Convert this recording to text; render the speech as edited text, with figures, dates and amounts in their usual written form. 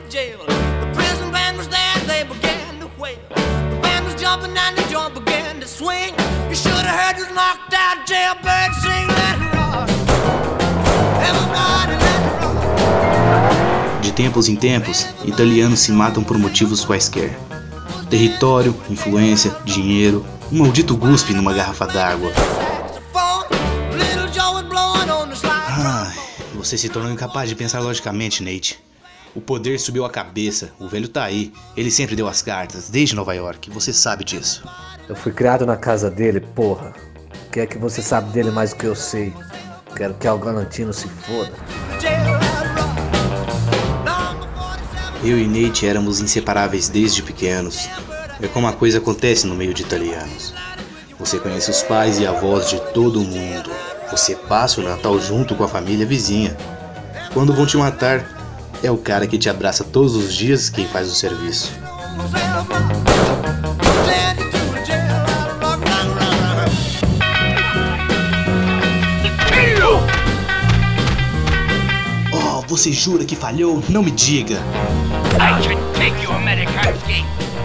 jail. The prison band was there, they began to wail. The band was jumping and the joint began to swing. You should have heard this knocked out jailbird sing. Let it rock. Everybody let it rock. De tempos em tempos, italianos se matam por motivos quaisquer. Território, influência, dinheiro, um maldito guspe numa garrafa d'água. Ah, você se tornou incapaz de pensar logicamente, Nate. O poder subiu a cabeça, o velho tá aí, ele sempre deu as cartas, desde Nova York, você sabe disso. Eu fui criado na casa dele, porra. O que é que você sabe dele mais do que eu sei? Quero que o Galantino se foda. Eu e Nate éramos inseparáveis desde pequenos. É como a coisa acontece no meio de italianos. Você conhece os pais e avós de todo mundo. Você passa o Natal junto com a família vizinha. Quando vão te matar, é o cara que te abraça todos os dias quem faz o serviço. Oh, você jura que falhou? Não me diga! I should take your American king.